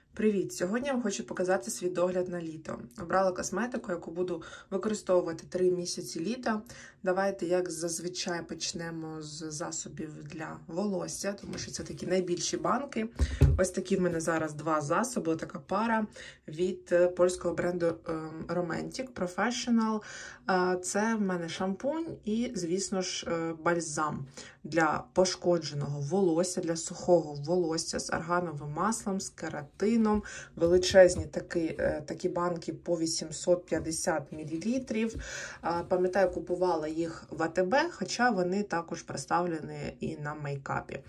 Привіт! Сьогодні я вам хочу показати свій догляд на літо. Обрала косметику, яку буду використовувати 3 місяці літа. Давайте, як зазвичай, почнемо з засобів для волосся, тому що це такі найбільші банки. Ось такі в мене зараз 2 засоби, така пара від польського бренду Romantic Professional. Це в мене шампунь і, звісно ж, бальзам для пошкодженого волосся, для сухого волосся з аргановим маслом, з кератином. Величезні такі банки по 850 мл. Пам'ятаю, купувала їх в АТБ, хоча вони також представлені і на мейкапі.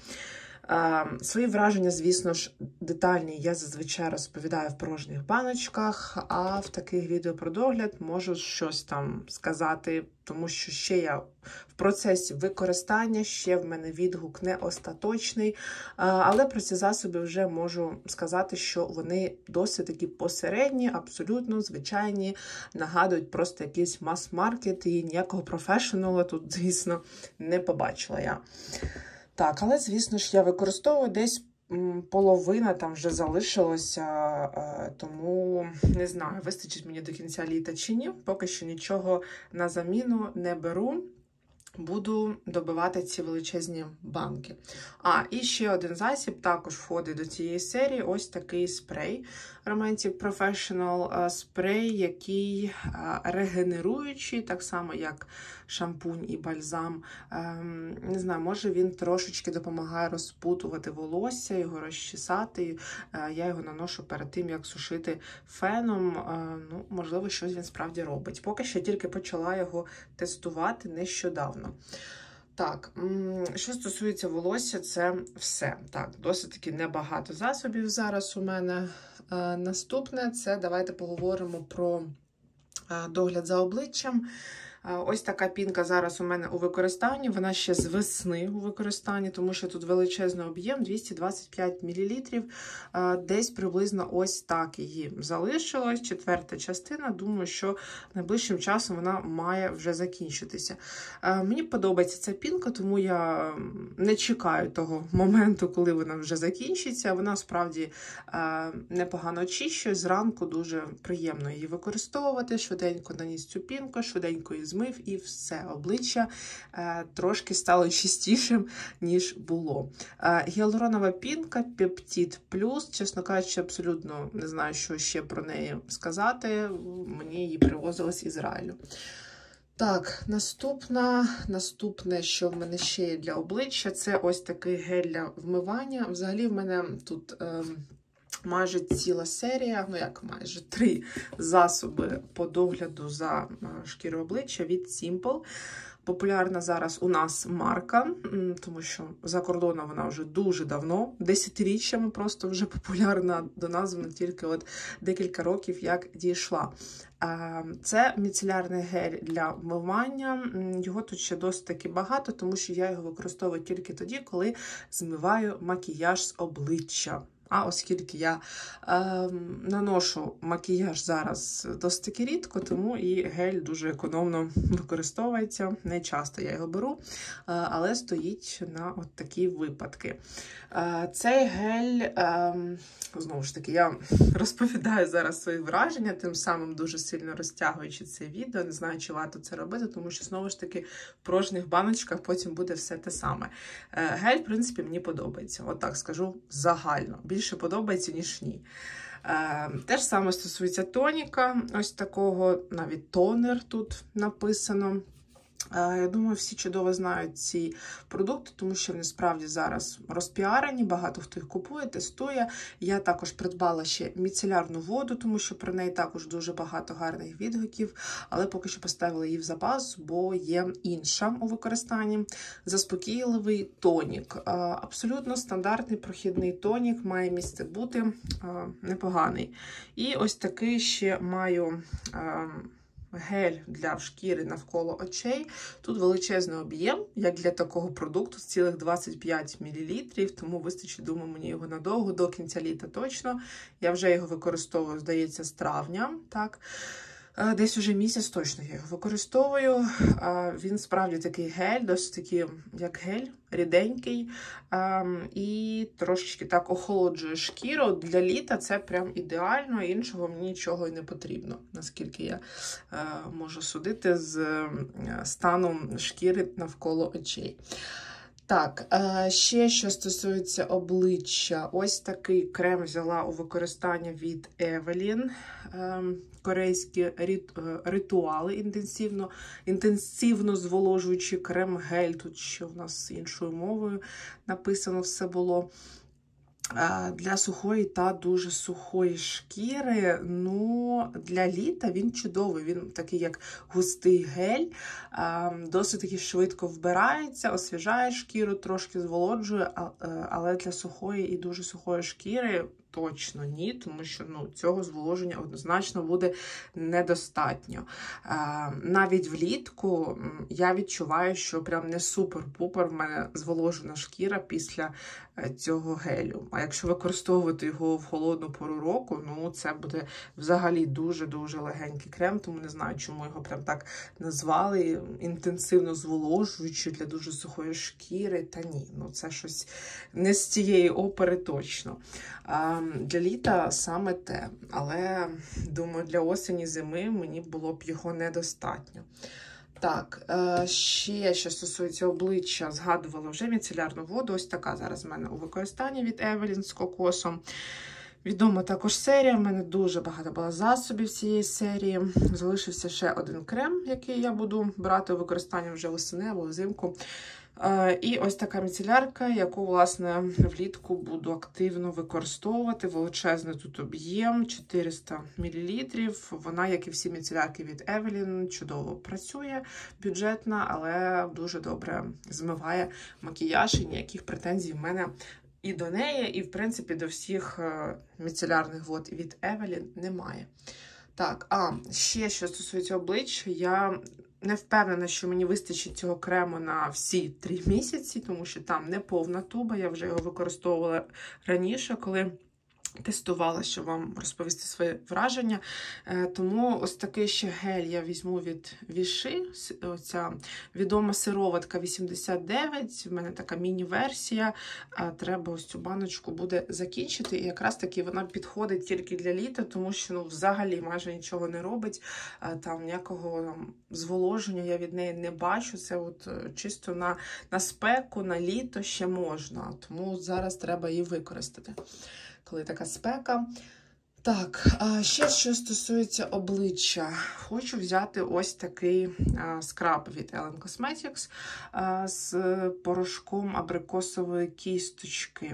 Свої враження, звісно ж, детальні я зазвичай розповідаю в порожніх баночках, а в таких відео про догляд можу щось там сказати, тому що ще я в процесі використання, ще в мене відгук не остаточний, але про ці засоби вже можу сказати, що вони досить такі посередні, абсолютно звичайні, нагадують просто якийсь мас-маркет, і ніякого професіонала тут, звісно, не побачила я. Так, але, звісно ж, я використовую десь половина там вже залишилося, тому не знаю, вистачить мені до кінця літа чи ні. Поки що нічого на заміну не беру. Буду добивати ці величезні банки. І ще один засіб також входить до цієї серії. Ось такий спрей Romantic Professional. Спрей, який регенеруючий, так само як шампунь і бальзам. Не знаю, може він трошечки допомагає розпутувати волосся, його розчесати. Я його наношу перед тим, як сушити феном. Можливо, щось він справді робить. Поки що тільки почала його тестувати нещодавно. Так, що стосується волосся, це все. Так, досить таки небагато засобів зараз у мене. Наступне, це давайте поговоримо про догляд за обличчям. Ось така пінка зараз у мене у використанні, вона ще з весни у використанні, тому що тут величезний об'єм, 225 мл, десь приблизно ось так її залишилось, 4-та частина, думаю, що найближчим часом вона має вже закінчитися. Мені подобається ця пінка, тому я не чекаю того моменту, коли вона вже закінчиться, вона справді непогано очищує, зранку дуже приємно її використовувати, швиденько наніс цю пінку, швиденько її змив і все, обличчя трошки стало чистішим, ніж було. Гіалуронова пінка Peptide Plus, чесно кажучи, абсолютно не знаю, що ще про неї сказати, мені її привозили з Ізраїлю. Так, наступне, що в мене ще є для обличчя, це ось такий гель для вмивання. Взагалі в мене тут майже ціла серія, як майже 3 засоби по догляду за шкірою обличчя від Simple. Популярна зараз у нас марка, тому що за кордоном вона вже дуже давно, десятиріччями просто вже популярна, до нас вона тільки декілька років як дійшла. Це міцелярний гель для вмивання, його тут ще досить таки багато, тому що я його використовую тільки тоді, коли змиваю макіяж з обличчя. Оскільки я наношу макіяж зараз досить таки рідко, тому і гель дуже економно використовується. Не часто я його беру, але стоїть на такі випадки. Цей гель, знову ж таки, я розповідаю зараз свої враження, тим самим дуже сильно розтягуючи це відео. Не знаю, чи варто це робити, тому що, знову ж таки, в порожніх баночках потім буде все те саме. Гель, в принципі, мені подобається. Отак скажу загально. Більше подобається, ніж ні. Те ж саме стосується тоніка, ось такого, навіть тонер тут написано. Я думаю, всі чудово знають ці продукти, тому що вони справді зараз розпіарені, багато хто їх купує, тестує. Я також придбала ще міцелярну воду, тому що про неї також дуже багато гарних відгуків, але поки що поставила її в запас, бо є інша у використанні. Заспокійливий тонік. Абсолютно стандартний прохідний тонік, має місце бути, непоганий. І ось такий ще маю гель для шкіри навколо очей. Тут величезний об'єм, як для такого продукту, з цілих 25 мл, тому вистачить, думаю, мені його надовго, до кінця літа точно. Я вже його використовую, здається, з травня. Так. Десь уже місяць точно я його використовую. Він справді такий гель, досить такий, як гель, ріденький. І трошечки так охолоджує шкіру. Для літа це прям ідеально, іншого мені нічого і не потрібно, наскільки я можу судити з станом шкіри навколо очей. Так, ще що стосується обличчя, ось такий крем взяла у використання від Evelyn. Корейські ритуали інтенсивно зволожуючий крем-гель. Тут ще в нас іншою мовою написано все було. Для сухої та дуже сухої шкіри, ну, для літа він чудовий, він такий як густий гель, досить таки швидко вбирається, освіжає шкіру, трошки зволоджує, але для сухої і дуже сухої шкіри точно ні, тому що цього зволоження однозначно буде недостатньо. Навіть влітку я відчуваю, що прям не супер-пупер в мене зволожена шкіра після цього гелю. А якщо використовувати його в холодну пору року, це буде взагалі дуже-дуже легенький крем, тому не знаю, чому його прям так назвали, інтенсивно зволожуючий для дуже сухої шкіри. Та ні, це щось не з цієї опери точно. Для літа саме те, але, думаю, для осені-зими мені було б його недостатньо. Так, ще, що стосується обличчя, згадувала вже міцелярну воду. Ось така зараз в мене у використанні від Evelyn з кокосом. Відома також серія, в мене дуже багато було засобів цієї серії. Залишився ще один крем, який я буду брати у використання вже восени або взимку. І ось така міцелярка, яку, власне, влітку буду активно використовувати. Величезний тут об'єм, 400 мл. Вона, як і всі міцелярки від Evelyn, чудово працює, бюджетна, але дуже добре змиває макіяж, і ніяких претензій в мене і до неї, і, в принципі, до всіх міцелярних вод від Evelyn немає. Так, ще, що стосується обличчя, я не впевнена, що мені вистачить цього крему на всі 3 місяці, тому що там не повна туба, я вже його використовувала раніше, коли тестувала, щоб вам розповісти своє враження. Тому ось такий ще гель я візьму від Віши. Оця відома сироватка 89. В мене така міні-версія. Треба ось цю баночку буде закінчити. І якраз таки вона підходить тільки для літа, тому що взагалі майже нічого не робить. Там ніякого зволоження я від неї не бачу. Це от чисто на спеку, на літо ще можна. Тому зараз треба її використати, коли така спека. Так, ще що стосується обличчя. Хочу взяти ось такий скраб від Ellen Cosmetics з порошком абрикосової кісточки.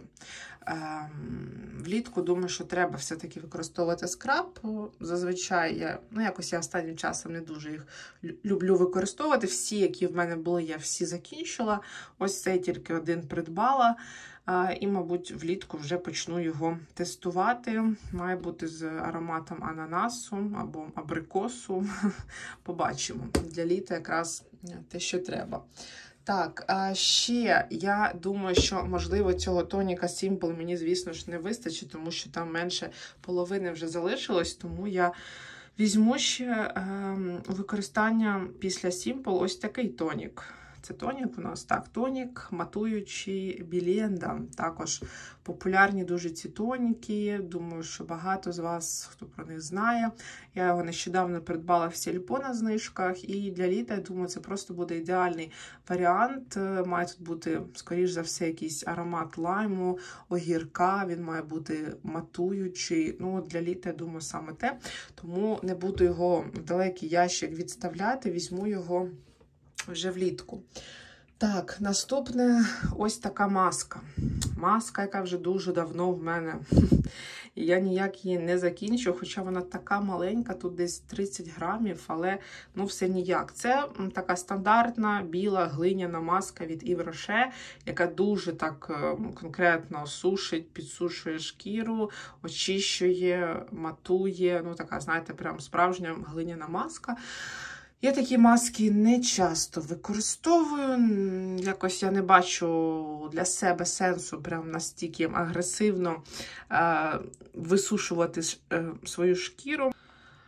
Влітку думаю, що треба все-таки використовувати скраб. Зазвичай я останнім часом не дуже їх люблю використовувати. Всі, які в мене були, я всі закінчила. Ось цей тільки один придбала. І, мабуть, влітку вже почну його тестувати. Має бути з ароматом ананасу або абрикосу. Побачимо. Для літа якраз те, що треба. Так, ще я думаю, що, можливо, цього тоніка Simple мені, звісно ж, не вистачить, тому що там менше половини вже залишилось, тому я візьму ще у використання після Simple ось такий тонік. Це тонік у нас, так, тонік, матуючий Біленда. Також популярні дуже ці тоніки. Думаю, що багато з вас, хто про них знає. Я його нещодавно придбала в Сільпо на знижках. І для літа, я думаю, це просто буде ідеальний варіант. Має тут бути, скоріш за все, якийсь аромат лайму, огірка. Він має бути матуючий. Для літа, я думаю, саме те. Тому не буду його в далекий ящик відставляти. Візьму його вже влітку. Так, наступне ось така маска. Маска, яка вже дуже давно в мене. І я ніяк її не закінчу, хоча вона така маленька, тут десь 30 грамів, але все ніяк. Це така стандартна біла глиняна маска від Yves Rocher, яка дуже так конкретно сушить, підсушує шкіру, очищує, матує. Така, знаєте, прям справжня глиняна маска. Я такі маски не часто використовую, якось я не бачу для себе сенсу прям настільки агресивно висушувати свою шкіру.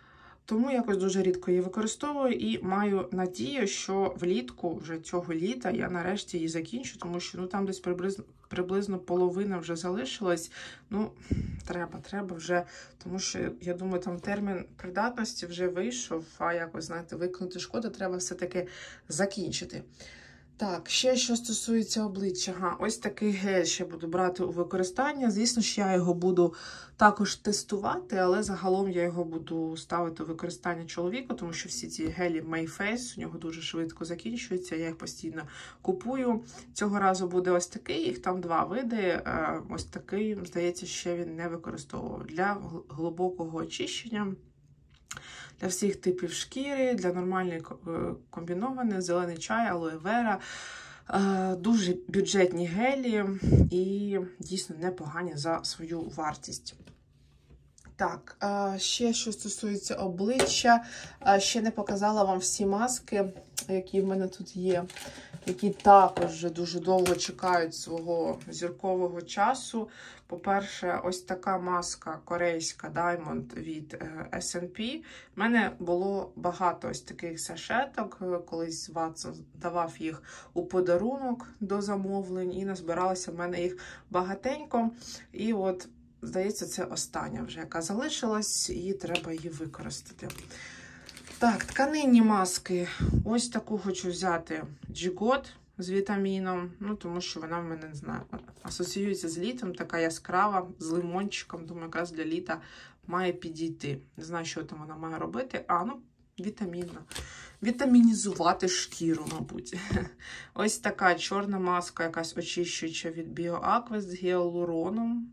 Тому якось дуже рідко її використовую і маю надію, що влітку вже цього літа я нарешті її закінчу, тому що там десь приблизно половина вже залишилась. Треба вже, тому що, я думаю, там термін придатності вже вийшов, а якось, знаєте, виконати шкоду, треба все-таки закінчити. Так, ще що стосується обличчя. Ось такий гель ще буду брати у використання. Звісно ж, я його буду також тестувати, але загалом я його буду ставити у використання чоловіку, тому що всі ці гелі Mayface у нього дуже швидко закінчуються, я їх постійно купую. Цього разу буде ось такий, їх там 2 види. Ось такий, здається, ще він не використовував. Для глибокого очищення. Для всіх типів шкіри, для нормальної комбінованої, зелений чай, алоє вера. Дуже бюджетні гелі і дійсно непогані за свою вартість. Так, ще що стосується обличчя, ще не показала вам всі маски, які в мене тут є, які також вже дуже довго чекають свого зіркового часу. По-перше, ось така маска корейська Diamond від S&P. У мене було багато ось таких сашеток, колись Watson давав їх у подарунок до замовлень, і назбиралося в мене їх багатенько. І от, здається, це остання вже, яка залишилась, і треба її використати. Так, тканинні маски. Ось таку хочу взяти Giggot з вітаміном, тому що вона в мене, не знаю, асоціюється з літом, така яскрава, з лимончиком, думаю, якраз для літа має підійти. Не знаю, що там вона має робити, вітамінна. Вітамінізувати шкіру, мабуть. Ось така чорна маска, якась очищуюча від BioAqua з гіалуроном.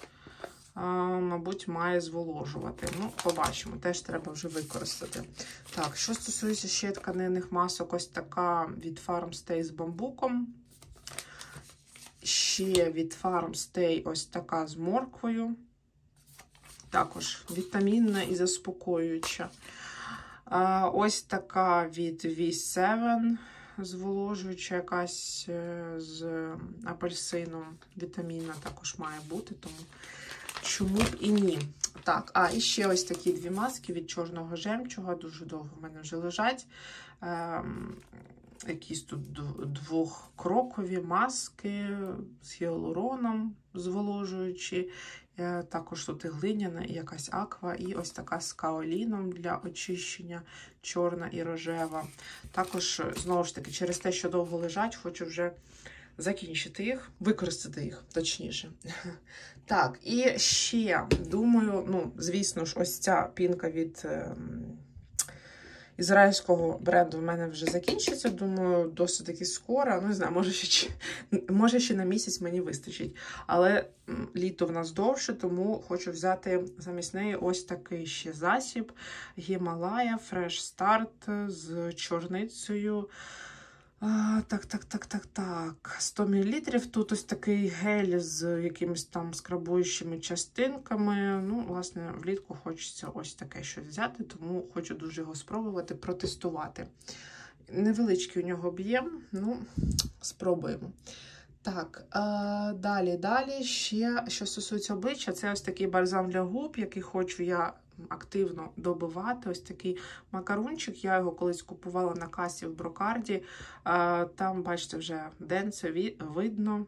Мабуть, має зволожувати. Побачимо. Теж треба вже використати. Так, що стосується ще тканинних масок, ось така від Farmstay з бамбуком. Ще від Farmstay ось така з морквою. Також вітамінна і заспокоююча. Ось така від V7, зволожуюча якась з апельсином. Вітамінна також має бути, тому чому б і ні. Так, і ще ось такі 2 маски від чорного жемчуга. Дуже довго в мене вже лежать. Якісь тут 2-крокові маски з гіалуроном зволожуючі. Також тут і глиняна, і якась аква, і ось така з каоліном для очищення, чорна і рожева. Також, знову ж таки, через те, що довго лежать, хочу вже закінчити їх, використати їх, точніше. Так, і ще, думаю, звісно ж, ось ця пінка від ізраїльського бренду в мене вже закінчиться, думаю, досить таки скоро. Не знаю, може ще на місяць мені вистачить. Але літо в нас довше, тому хочу взяти замість неї ось такий ще засіб. Гімалая Fresh Start з чорницею. Так. 100 мл. Тут ось такий гель з якимись там скрабуючими частинками. Власне, влітку хочеться ось таке щось взяти, тому хочу дуже його спробувати, протестувати. Невеличкий у нього об'єм, спробуємо. Так, далі ще, що стосується обличчя, це ось такий бальзам для губ, який хочу я активно добивати. Ось такий макарунчик, я його колись купувала на касі в Брокарді. Там, бачите, вже ден це видно.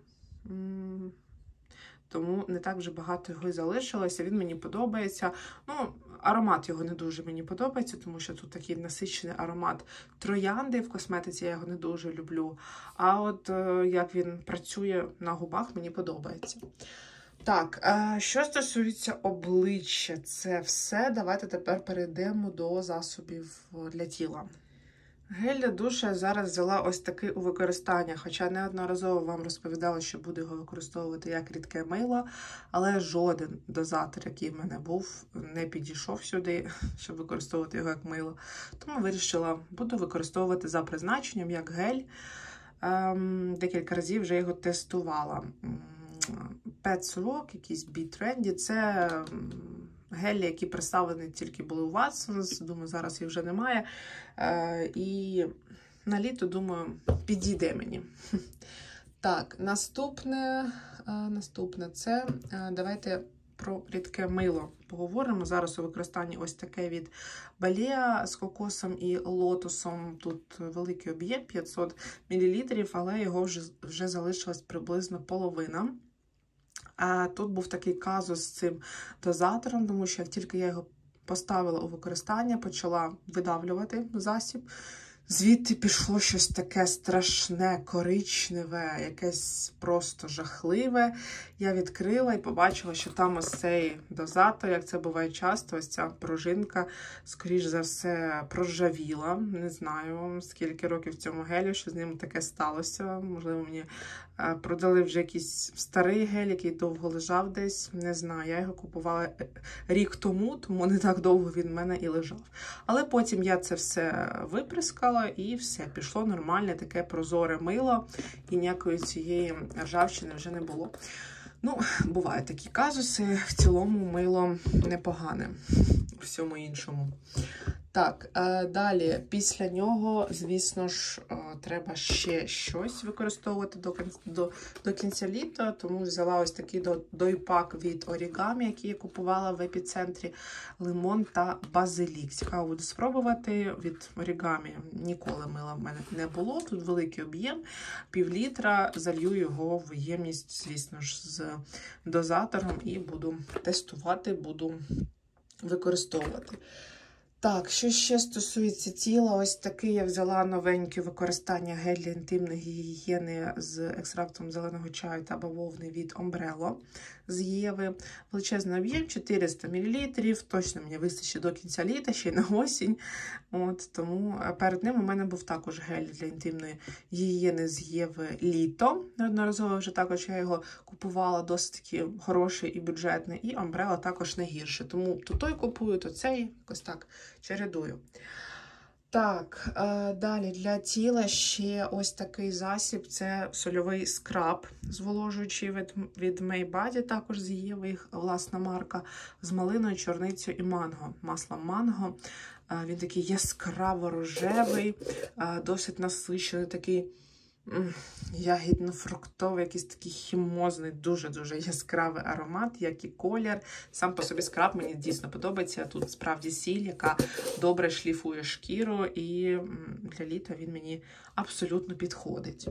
Тому не так вже багато його залишилося. Він мені подобається. Аромат його не дуже мені подобається, тому що тут такий насичений аромат троянди. В косметиці я його не дуже люблю. А от як він працює на губах, мені подобається. Так, що стосується обличчя, це все. Давайте тепер перейдемо до засобів для тіла. Гель для душу я зараз взяла ось такий у використання, хоча неодноразово вам розповідала, що буду його використовувати як рідке мило, але жоден дозатор, який в мене був, не підійшов сюди, щоб використовувати його як мило. Тому вирішила, буду використовувати за призначенням як гель. Декілька разів вже його тестувала. Pet Rock, якийсь B-Trendy, це гелі, які представлені тільки були у Watsons, думаю, зараз їх вже немає. І на літо, думаю, підійде мені. Так, наступне це, давайте про рідке мило поговоримо. Зараз у використанні ось таке від Balea з кокосом і лотосом. Тут великий об'єм, 500 мл, але його вже залишилась приблизно половина. А тут був такий казус з цим дозатором, тому що як тільки я його поставила у використання, почала видавлювати засіб, звідти пішло щось таке страшне, коричневе, якесь просто жахливе. Я відкрила і побачила, що там ось цей дозатор, як це буває часто, ось ця пружинка, скоріш за все, проржавіла. Не знаю, скільки років цьому гелю, що з ним таке сталося. Можливо, мені продали вже якийсь старий гель, який довго лежав десь. Не знаю, я його купувала рік тому не так довго він в мене і лежав. Але потім я це все виприскала і все, пішло нормальне таке прозоре мило, і ніякої цієї ржавчини вже не було. Ну, бувають такі казуси, в цілому мило непогане, у всьому іншому. Так, далі, після нього, звісно ж, треба ще щось використовувати до кінця літа, тому взяла ось такий дойпак від Origami, який я купувала в епіцентрі, лимон та базилік. Цікаво буде спробувати. Від Origami ніколи мила в мене не було, тут великий об'єм, пів-літра, залью його в ємність, звісно ж, з дозатором і буду тестувати, буду використовувати. Так, що ще стосується тіла, ось такий я взяла новеньке використання гель для інтимної гігієни з екстрактом зеленого чаю та бавовни від Umbrello з Єви. Величезний об'єм, 400 мл, точно мені вистачить до кінця літа, ще й на осінь. Тому перед ним у мене був також гель для інтимної гігієни з Єви літо. Неодноразово вже також я його купувала, досить таки хороший і бюджетний, і Umbrello також не гірше. Тому то той купую, то цей, якось так чередую. Так, далі для тіла ще ось такий засіб, це сольовий скраб зволожуючий від Maybody, також з Єви, їх власна марка, з малиною, чорницею і манго, маслом манго. Він такий яскраво-рожевий, досить насичений, такий ягідно-фруктовий, якийсь такий хімозний, дуже-дуже яскравий аромат, як і колір. Сам по собі скраб мені дійсно подобається. Тут справді сіль, яка добре шліфує шкіру, і для літа він мені абсолютно підходить.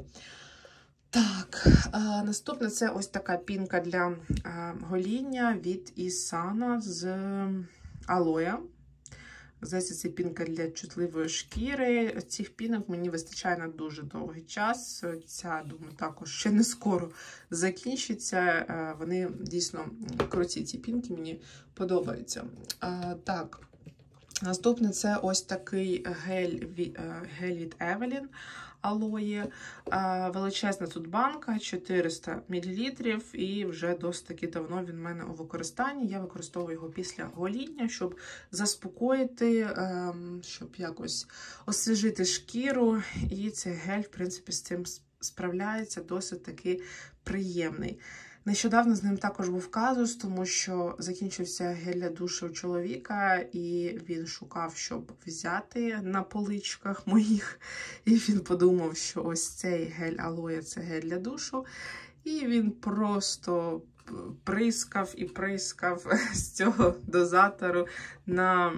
Так, наступне це ось така пінка для гоління від Isana з алоє. Здається, це пінка для чутливої шкіри. Цих пінок мені вистачає на дуже довгий час. Ця, думаю, також ще не скоро закінчиться. Вони дійсно круті, ці пінки, мені подобаються. Так, наступне це ось такий гель від Evelyn алої. Величезна тут банка, 400 мл, і вже досить таки давно він в мене у використанні. Я використовую його після гоління, щоб заспокоїти, щоб якось освіжити шкіру. І цей гель, в принципі, з цим справляється, досить таки приємний. Нещодавно з ним також був казус, тому що закінчився гель для душу у чоловіка, і він шукав, щоб взяти на поличках моїх. І він подумав, що ось цей гель алоє – це гель для душу. І він просто прискав і прискав з цього дозатору на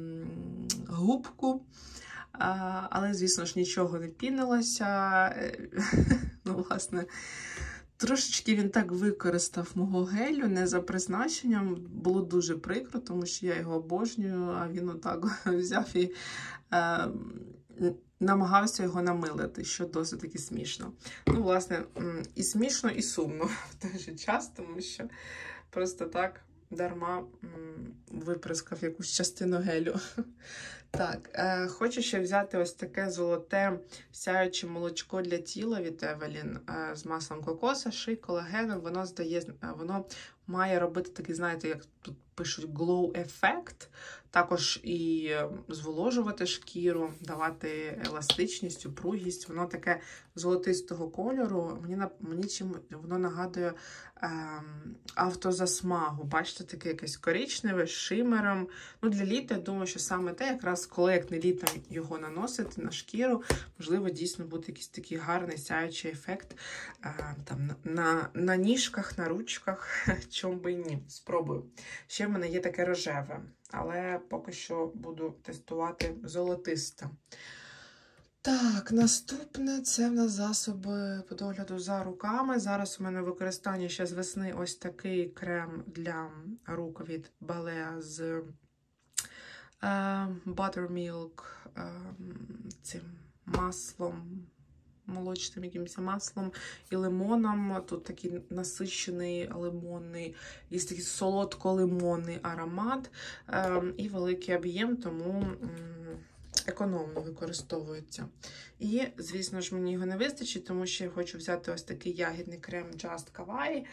губку. Але, звісно ж, нічого не пінилося. Ну, власне, трошечки він так використав мого гелю, не за призначенням. Було дуже прикро, тому що я його обожнюю, а він отак взяв і намагався його намилити, що досить таки смішно. Ну, власне, і смішно, і сумно в той же час, тому що просто так дарма виприскав якусь частину гелю. Так, хочу ще взяти ось таке золоте сяюче молочко для тіла від Evelyn з маслом кокоса, ши, колагеном. Воно має робити такий, знаєте, як тут пишуть glow effect, також і зволожувати шкіру, давати еластичність, упругість. Воно таке золотистого кольору. Мені чим воно нагадує автозасмагу. Бачите, таке якесь коричневе, з шимером. Ну, для літа, я думаю, що саме те, якраз коли, як не літом, його наносити на шкіру, можливо, дійсно буде якийсь такий гарний сяючий ефект там, на ніжках, на ручках, чому би і ні. Спробую. Ще в мене є таке рожеве, але поки що буду тестувати золотисте. Так, наступне це в нас засоби по догляду за руками. Зараз у мене в використанні ще з весни ось такий крем для рук від Balea з buttermilk, цим маслом, молочним якимось маслом і лимоном. Тут такий насичений лимонний, є такий солодко-лимонний аромат і великий об'єм, тому економно використовується. І, звісно ж, мені його не вистачить, тому що я хочу взяти ось такий ягідний крем Just Kawaii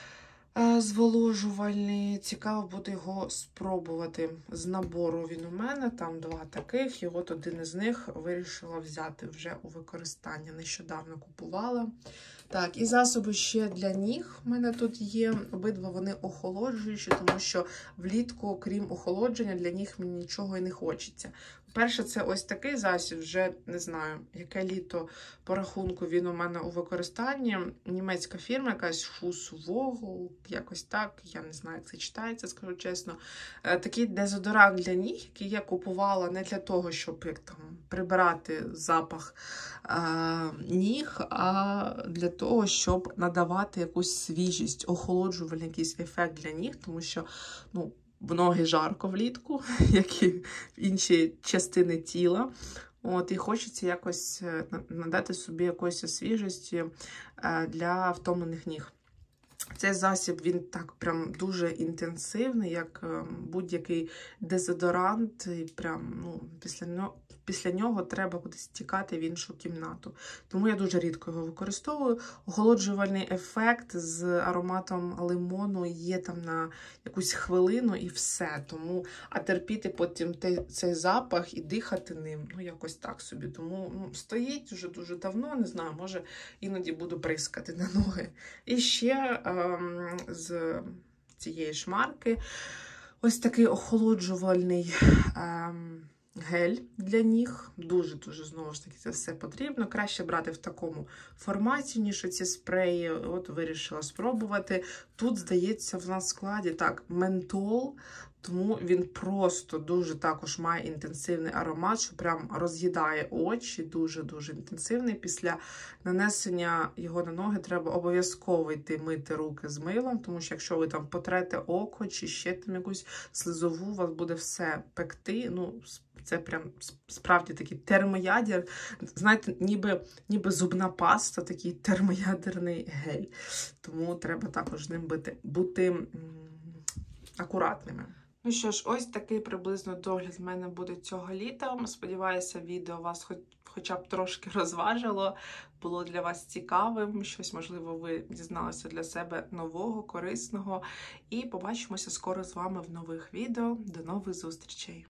зволожувальний. Цікаво буде його спробувати. З набору він у мене, там 2 таких, і от один із них вирішила взяти вже у використання. Нещодавно купувала. Так, і засоби ще для ніг в мене тут є. Обидва вони охолоджуючі, тому що влітку, крім охолодження, для ніг мені нічого і не хочеться. Перше, це ось такий засіб, вже не знаю, яке літо по рахунку він у мене у використанні. Німецька фірма, якась Fussvogel, якось так, я не знаю, як це читається, скажу чесно. Такий дезодорант для ніг, який я купувала не для того, щоб як там прибирати запах ніг, а для того, щоб надавати якусь свіжість, охолоджувальний якийсь ефект для ніг, тому що, ну, в ноги жарко влітку, як і в інші частини тіла. От, і хочеться якось надати собі якоїсь свіжості для втомлених ніг. Цей засіб, він так прям дуже інтенсивний, як будь-який дезодорант. І прям, ну, після нього треба кудись тікати в іншу кімнату. Тому я дуже рідко його використовую. Охолоджувальний ефект з ароматом лимону є там на якусь хвилину і все. Тому, а терпіти потім цей запах і дихати ним, ну, якось так собі. Тому, ну, стоїть вже дуже давно, не знаю, може іноді буду прискати на ноги. І ще з цієї ж марки ось такий охолоджувальний гель для ніг. Дуже-дуже, знову ж таки, це все потрібно. Краще брати в такому форматі, ніж оці спреї. От вирішила спробувати. Тут, здається, в нас в складі так, ментол, тому він просто дуже також має інтенсивний аромат, що прям роз'їдає очі, дуже-дуже інтенсивний. Після нанесення його на ноги треба обов'язково йти мити руки з милом, тому що якщо ви там потрете око чи ще там якусь слизову, у вас буде все пекти. Ну, це прям справді такий термоядер. Знаєте, ніби зубна паста, такий термоядерний гель. Тому треба також з ним бути акуратними. Ну що ж, ось такий приблизно догляд в мене буде цього літа. Сподіваюся, відео вас хоча б трошки розважило, було для вас цікавим, щось, можливо, ви дізналися для себе нового, корисного. І побачимося скоро з вами в нових відео. До нових зустрічей!